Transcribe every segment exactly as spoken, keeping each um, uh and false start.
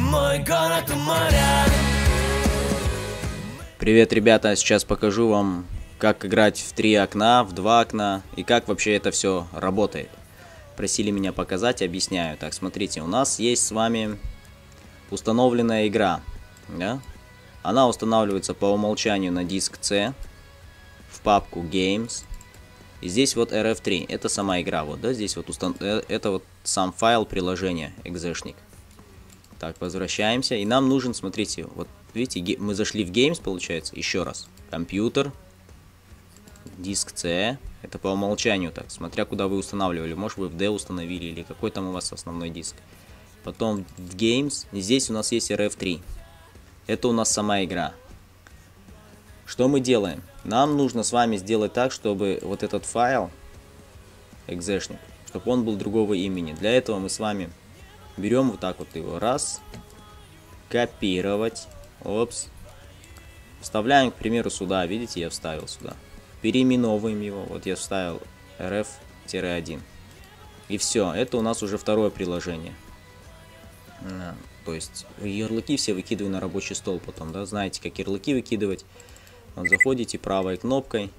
Мой город у моря. Привет, ребята, сейчас покажу вам, как играть в три окна, в два окна и как вообще это все работает. Просили меня показать, объясняю. Так, смотрите, у нас есть с вами установленная игра, да? Она устанавливается по умолчанию на диск C в папку Games. И здесь вот эр эф три, это сама игра, вот, да, здесь вот устан... это вот сам файл приложения, экзешник. Так, возвращаемся, и нам нужен, смотрите, вот, видите, мы зашли в Games, получается, еще раз. Компьютер, диск C, это по умолчанию, так, смотря куда вы устанавливали, может вы в D установили, или какой там у вас основной диск. Потом в Games, и здесь у нас есть эр эф три, это у нас сама игра. Что мы делаем? Нам нужно с вами сделать так, чтобы вот этот файл, экзешник, чтобы он был другого имени. Для этого мы с вами берем вот так вот его, раз, копировать, опс, вставляем, к примеру, сюда, видите, я вставил сюда, переименовываем его, вот я вставил эр эф один, и все, это у нас уже второе приложение. То есть ярлыки все выкидываю на рабочий стол потом, да, знаете, как ярлыки выкидывать. Вот заходите правой кнопкой,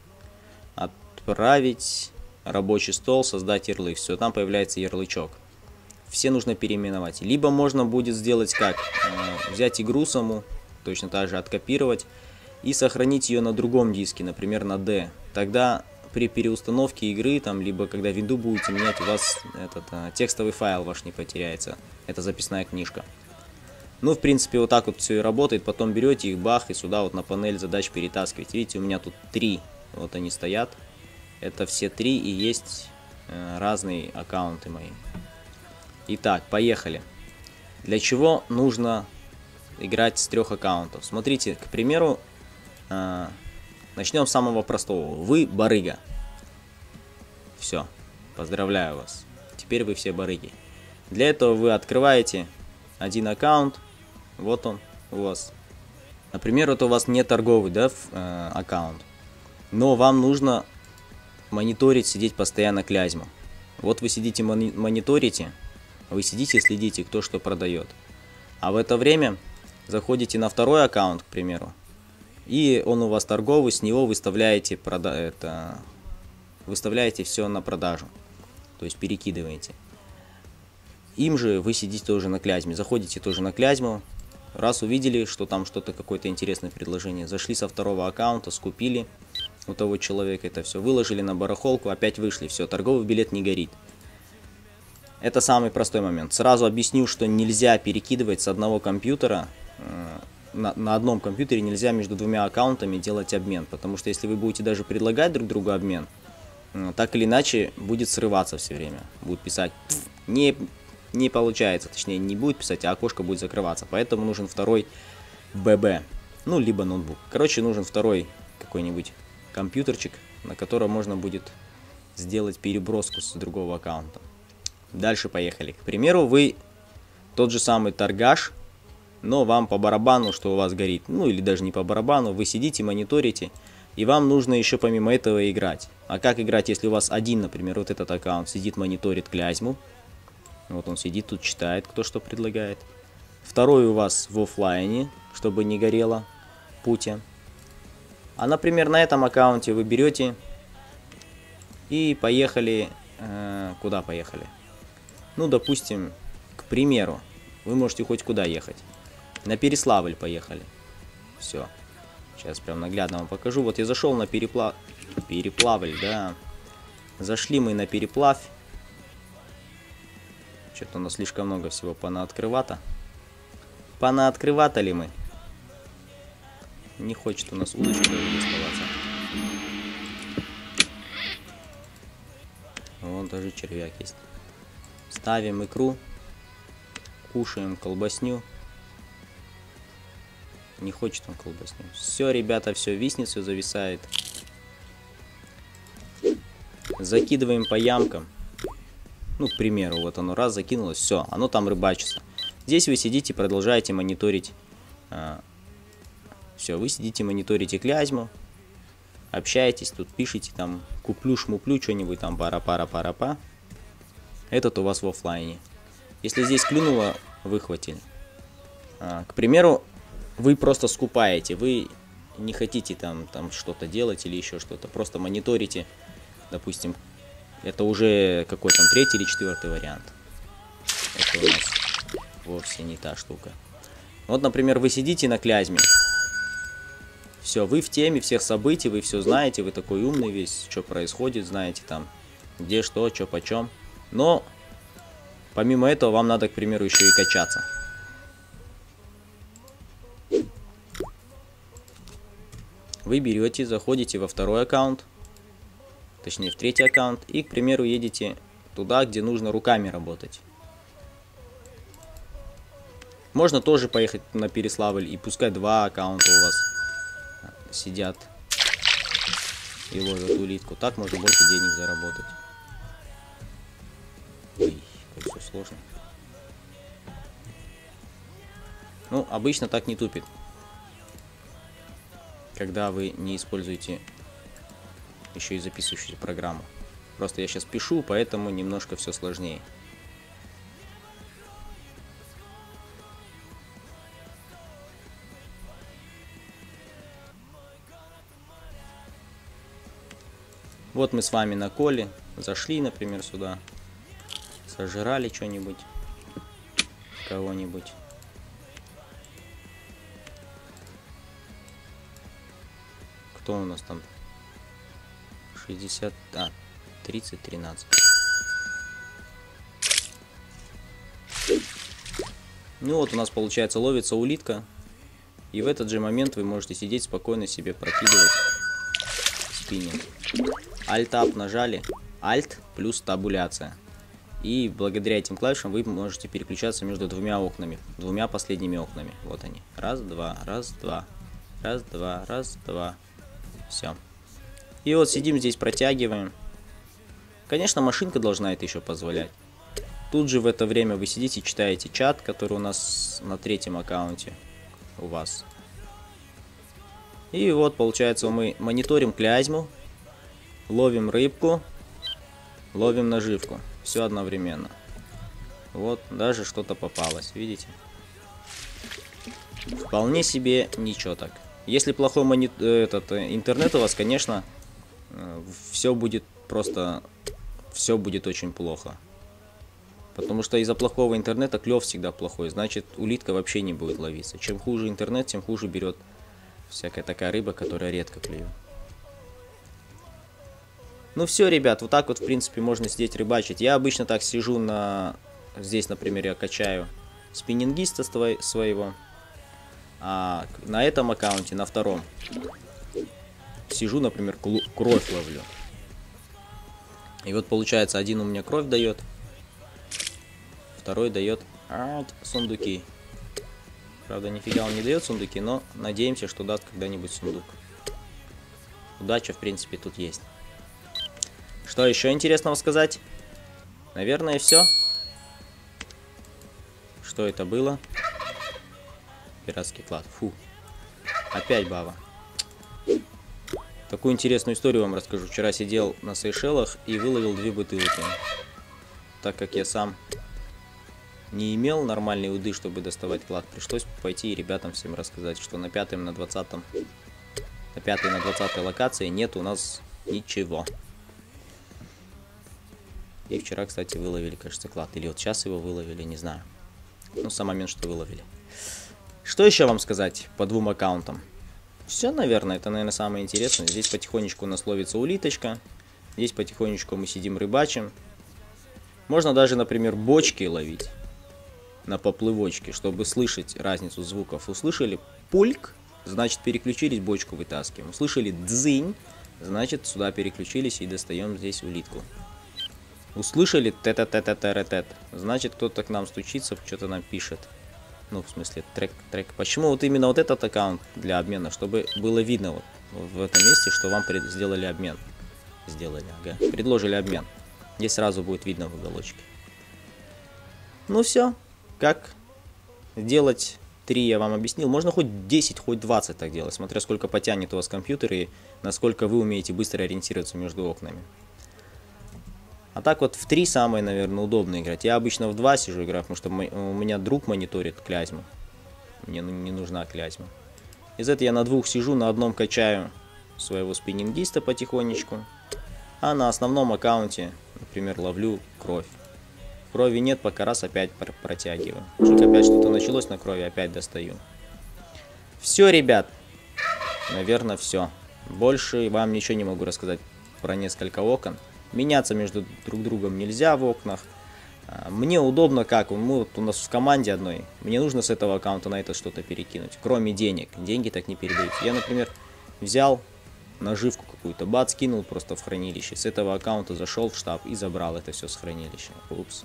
отправить, рабочий стол, создать ярлык, все, там появляется ярлычок. Все нужно переименовать. Либо можно будет сделать как, взять игру саму, точно так же откопировать и сохранить ее на другом диске, например, на D. Тогда при переустановке игры, там, либо когда винду будете менять, у вас этот текстовый файл ваш не потеряется. Это записная книжка. Ну, в принципе, вот так вот все и работает. Потом берете их, бах, и сюда вот на панель задач перетаскиваете. Видите, у меня тут три. Вот они стоят. Это все три, и есть э, разные аккаунты мои. Итак, поехали. Для чего нужно играть с трех аккаунтов? Смотрите, к примеру, э, начнем с самого простого. Вы барыга. Все, поздравляю вас. Теперь вы все барыги. Для этого вы открываете один аккаунт. Вот он у вас. Например, это у вас не торговый, да, э, аккаунт. Но вам нужно мониторить, сидеть постоянно клязьму. Вот вы сидите, мони мониторите. Вы сидите, следите, кто что продает. А в это время заходите на второй аккаунт, к примеру. И он у вас торговый, с него выставляете, прода это, выставляете все на продажу. То есть перекидываете. Им же вы сидите тоже на клязьме. Заходите тоже на клязьму. Раз увидели, что там что-то, какое-то интересное предложение, зашли со второго аккаунта, скупили у того человека это все, выложили на барахолку, опять вышли, все, торговый билет не горит. Это самый простой момент. Сразу объясню, что нельзя перекидывать с одного компьютера, на, на одном компьютере нельзя между двумя аккаунтами делать обмен, потому что если вы будете даже предлагать друг другу обмен, так или иначе будет срываться все время, будет писать не... Не получается, точнее не будет писать, а окошко будет закрываться. Поэтому нужен второй бэ бэ. Ну, либо ноутбук. Короче, нужен второй какой-нибудь компьютерчик, на котором можно будет сделать переброску с другого аккаунта. Дальше поехали. К примеру, вы тот же самый торгаш, но вам по барабану, что у вас горит. Ну, или даже не по барабану. Вы сидите, мониторите, и вам нужно еще помимо этого играть. А как играть, если у вас один, например, вот этот аккаунт сидит, мониторит клязьму? Вот он сидит тут, читает, кто что предлагает. Второй у вас в оффлайне, чтобы не горело путя. А, например, на этом аккаунте вы берете и поехали... Э, куда поехали? Ну, допустим, к примеру, вы можете хоть куда ехать. На Переславль поехали. Все. Сейчас прям наглядно вам покажу. Вот я зашел на Переплав... Переплавль, да. Зашли мы на Переплавь. Что-то у нас слишком много всего понаоткрывато. Понаоткрывато ли мы? Не хочет у нас удочка доставаться. Вон даже червяк есть. Ставим икру. Кушаем колбасню. Не хочет он колбасню. Все, ребята, все виснет, все зависает. Закидываем по ямкам. Ну, к примеру, вот оно раз закинулось, все, оно там рыбачится. Здесь вы сидите, продолжаете мониторить. А, все, вы сидите, мониторите клязьму, общаетесь, тут пишите там куплю-шмуплю, что-нибудь там пара-пара-пара-па. Этот у вас в оффлайне. Если здесь клюнуло, выхватили. А, к примеру, вы просто скупаете, вы не хотите там, там что-то делать или еще что-то, просто мониторите, допустим, это уже какой там третий или четвертый вариант. Это у нас вовсе не та штука. Вот, например, вы сидите на Клязьме. Все, вы в теме всех событий, вы все знаете, вы такой умный весь, что происходит, знаете там, где что, что почем. Но, помимо этого, вам надо, к примеру, еще и качаться. Вы берете, заходите во второй аккаунт, точнее в третий аккаунт, и, к примеру, едете туда, где нужно руками работать. Можно тоже поехать на Переславль, и пускай два аккаунта у вас сидят и ловят улитку. Так можно больше денег заработать. Ой, как все сложно. Ну, обычно так не тупит, когда вы не используете еще и записывающую программу. Просто я сейчас пишу, поэтому немножко все сложнее. Вот мы с вами на коле зашли, например, сюда, сожрали что-нибудь, кого-нибудь. Кто у нас там? шестьдесят, а, тридцать, тринадцать. Ну вот у нас получается ловится улитка. И в этот же момент вы можете сидеть спокойно себе прокидывать спиннинг. Alt-Tab нажали. Alt плюс табуляция. И благодаря этим клавишам вы можете переключаться между двумя окнами. Двумя последними окнами. Вот они. Раз, два, раз, два. Раз, два, раз, два. Все. И вот сидим здесь, протягиваем. Конечно, машинка должна это еще позволять. Тут же в это время вы сидите, читаете чат, который у нас на третьем аккаунте у вас. И вот, получается, мы мониторим Клязьму, ловим рыбку, ловим наживку. Все одновременно. Вот, даже что-то попалось, видите? Вполне себе ничего так. Если плохой мони... этот, интернет у вас, конечно, все будет просто... Все будет очень плохо. Потому что из-за плохого интернета клев всегда плохой. Значит, улитка вообще не будет ловиться. Чем хуже интернет, тем хуже берет всякая такая рыба, которая редко клюет. Ну все, ребят, вот так вот, в принципе, можно сидеть рыбачить. Я обычно так сижу на... Здесь, например, я качаю спиннингиста своего. А на этом аккаунте, на втором, сижу, например, кровь ловлю. И вот получается, один у меня кровь дает, второй дает а, сундуки. Правда, нифига он не дает сундуки, но надеемся, что даст когда-нибудь сундук. Удача, в принципе, тут есть. Что еще интересного сказать? Наверное, все. Что это было? Пиратский клад. Фу. Опять баба. Такую интересную историю вам расскажу. Вчера сидел на Сейшелах и выловил две бутылки. Так как я сам не имел нормальной уды, чтобы доставать клад, пришлось пойти и ребятам всем рассказать, что на пятом, на двадцатом, на пятой, на двадцатой локации нет у нас ничего. И вчера, кстати, выловили, кажется, клад. Или вот сейчас его выловили, не знаю. Ну, сам момент, что выловили. Что еще вам сказать по двум аккаунтам? Все, наверное, это, наверное, самое интересное. Здесь потихонечку у нас ловится улиточка. Здесь потихонечку мы сидим рыбачим. Можно даже, например, бочки ловить на поплывочке, чтобы слышать разницу звуков. Услышали пульк, значит, переключились, бочку вытаскиваем. Услышали дзынь, значит, сюда переключились и достаем здесь улитку. Услышали тет-тет-тет-тет-тет, значит, кто-то к нам стучится, что-то нам пишет. Ну, в смысле, трек, трек. Почему вот именно вот этот аккаунт для обмена? Чтобы было видно вот в этом месте, что вам сделали обмен. Сделали, ага. Предложили обмен. Здесь сразу будет видно в уголочке. Ну все. Как делать три я вам объяснил. Можно хоть десять, хоть двадцать так делать, смотря сколько потянет у вас компьютер и насколько вы умеете быстро ориентироваться между окнами. А так вот в три самое, наверное, удобно играть. Я обычно в два сижу играю, потому что у меня друг мониторит Клязьму. мне не нужна клятьма. Из этого я на двух сижу, на одном качаю своего спиннингиста потихонечку, а на основном аккаунте, например, ловлю кровь. Крови нет, пока раз опять протягиваю. Чуть опять что-то началось на крови, опять достаю. Все, ребят. Наверное, все. Больше вам ничего не могу рассказать про несколько окон. Меняться между друг другом нельзя в окнах. Мне удобно как, мы вот у нас в команде одной, мне нужно с этого аккаунта на это что-то перекинуть, кроме денег. Деньги так не передаются. Я, например, взял наживку какую-то, бац, кинул просто в хранилище. С этого аккаунта зашел в штаб и забрал это все с хранилища. Упс.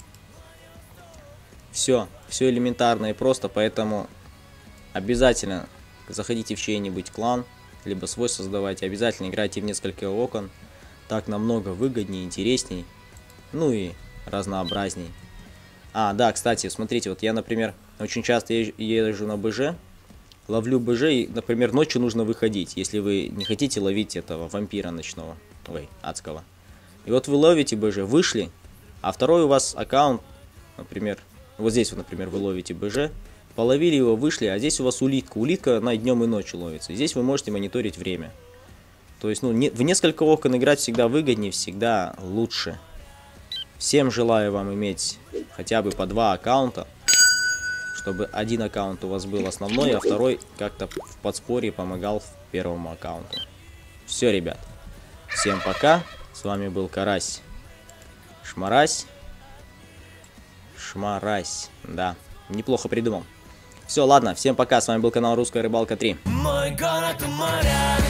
Все, все элементарно и просто, поэтому обязательно заходите в чей-нибудь клан, либо свой создавайте, обязательно играйте в несколько окон, так намного выгоднее, интересней, ну и разнообразней. А, да, кстати, смотрите, вот я, например, очень часто езжу на БЖ, ловлю БЖ, и, например, ночью нужно выходить, если вы не хотите ловить этого вампира ночного, ой, адского. И вот вы ловите БЖ, вышли, а второй у вас аккаунт, например, вот здесь вот, например, вы ловите БЖ, половили его, вышли, а здесь у вас улитка. Улитка на днем и ночью ловится. Здесь вы можете мониторить время. То есть, ну, не, в несколько окон играть всегда выгоднее, всегда лучше. Всем желаю вам иметь хотя бы по два аккаунта, чтобы один аккаунт у вас был основной, а второй как-то в подспорье помогал первому аккаунту. Все, ребят. Всем пока. С вами был Карась. Шмарась. Шмарась. Да, неплохо придумал. Все, ладно, всем пока. С вами был канал Русская Рыбалка три. Мой город у моря.